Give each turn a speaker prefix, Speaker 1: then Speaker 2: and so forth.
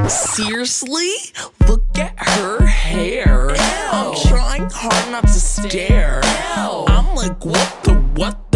Speaker 1: Seriously? Look at her hair.
Speaker 2: Ew.
Speaker 1: I'm trying hard not to stare.
Speaker 2: Ew.
Speaker 1: I'm like, what the